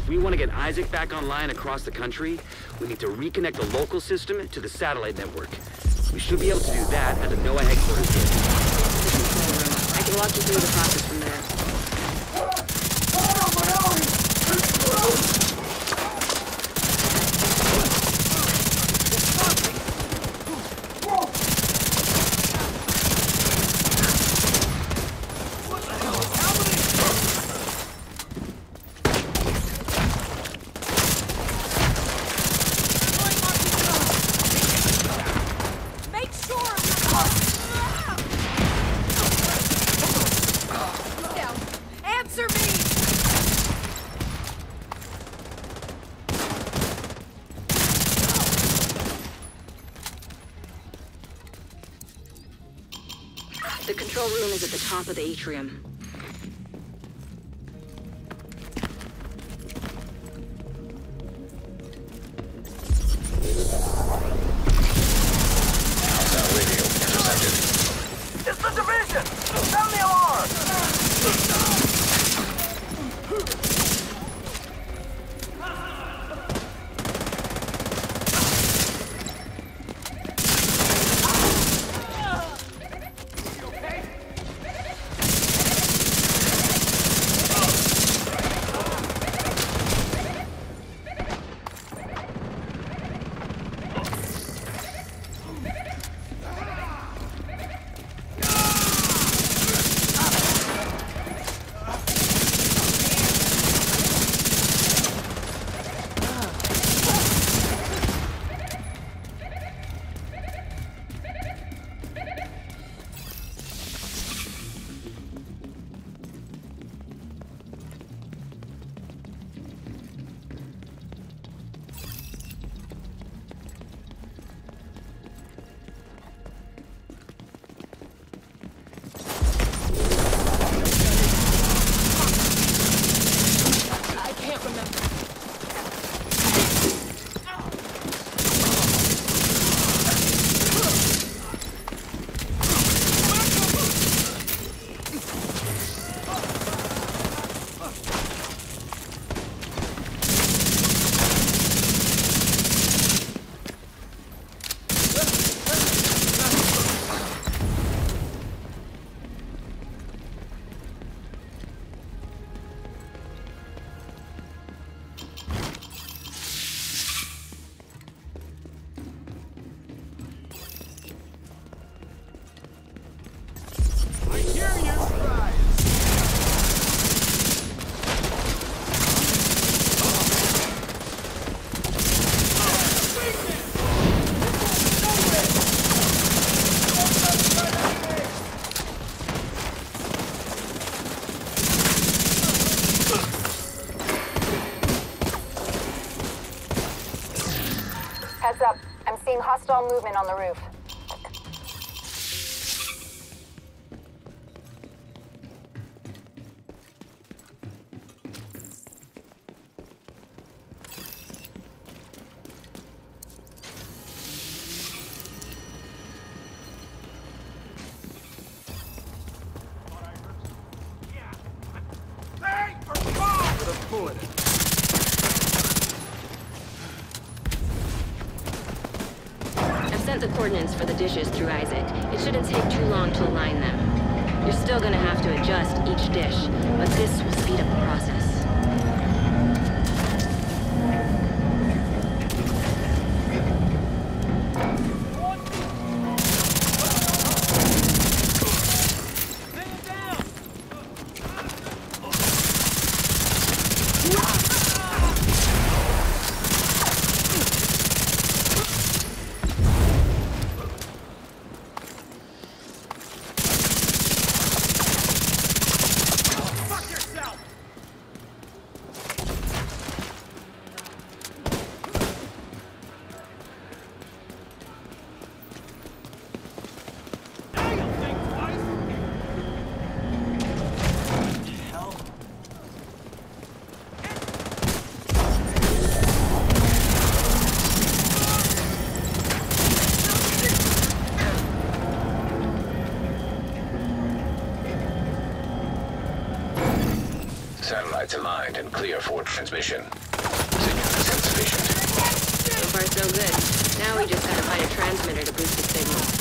If we want to get Isaac back online across the country, we need to reconnect the local system to the satellite network. We should be able to do that at the NOAA headquarters building. I can walk you through the process from there. The control room is at the top of the atrium. It's the division! Sound the alarm! Heads up. I'm seeing hostile movement on the roof. Sent the coordinates for the dishes through Isaac. It shouldn't take too long to align them. You're still gonna have to adjust each dish, but this will speed up the process. satellites aligned and clear for transmission. Signal is insufficient. So far, so good. Now we just gotta find a transmitter to boost the signal.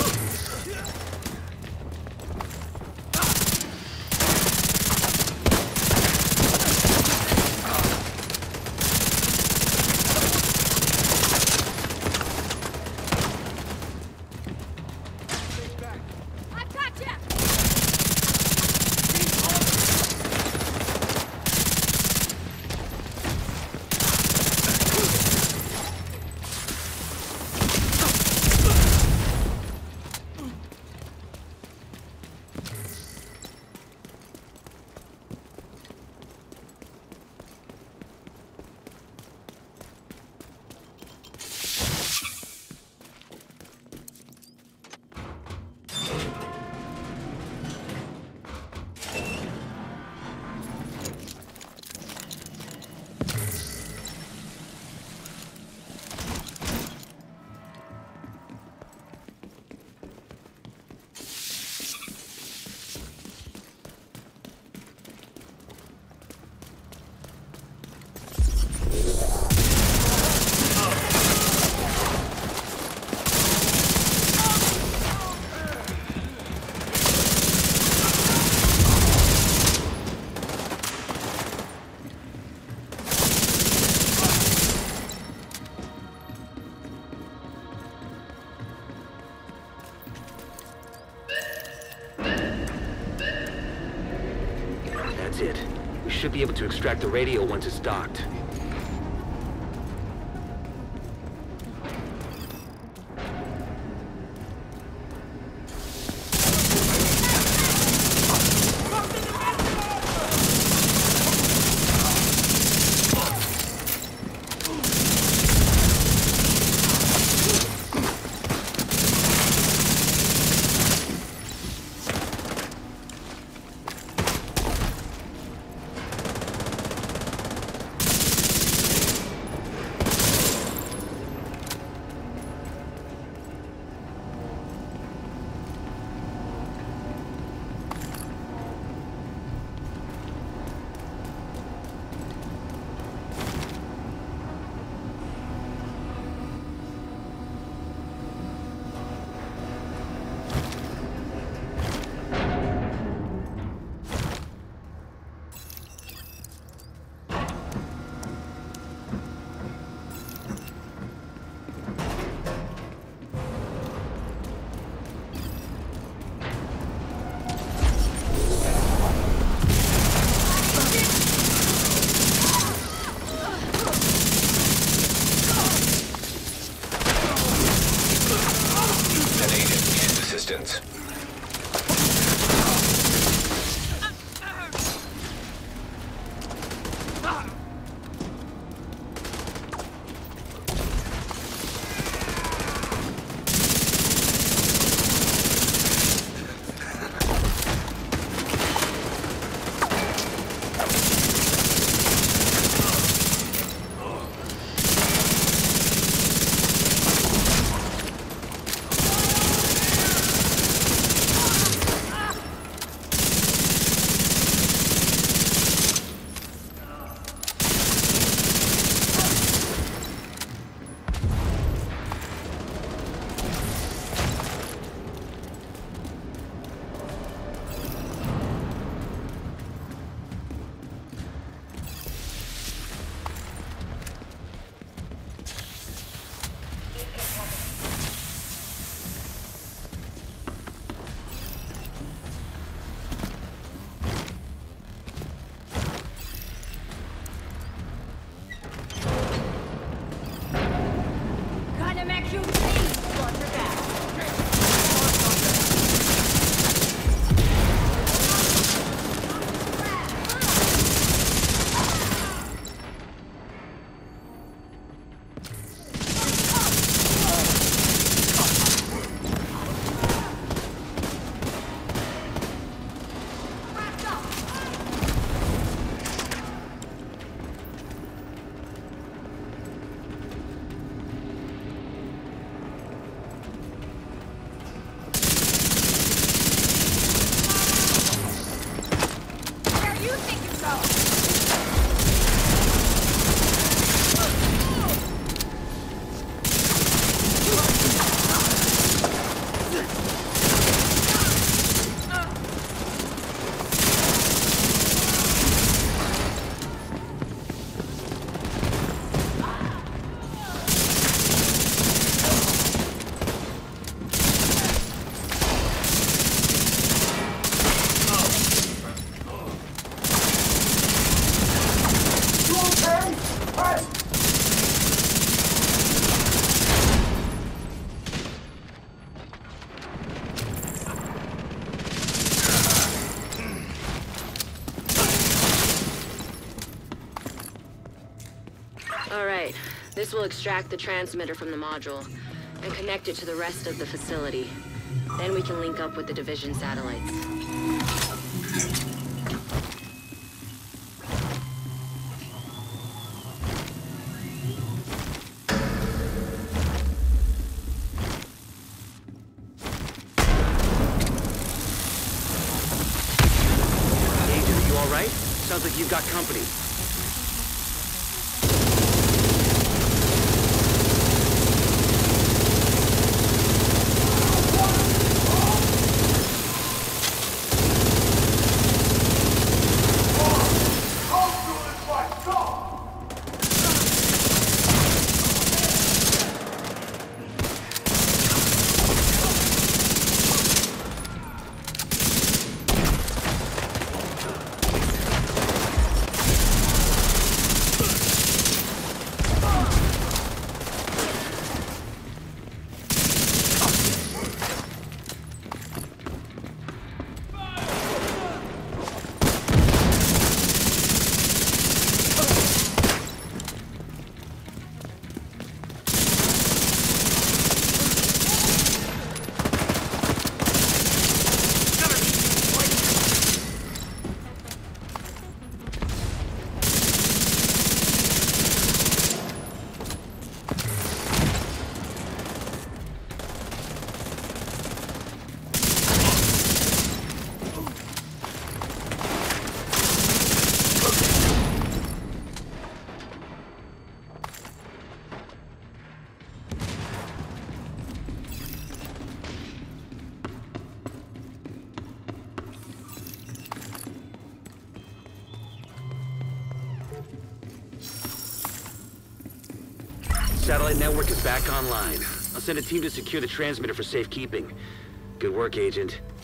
That's it. We should be able to extract the radio once it's docked. This will extract the transmitter from the module and connect it to the rest of the facility. Then we can link up with the Division satellites. Agent, are you all right? Sounds like you've got company. Satellite network is back online. I'll send a team to secure the transmitter for safekeeping. Good work, Agent.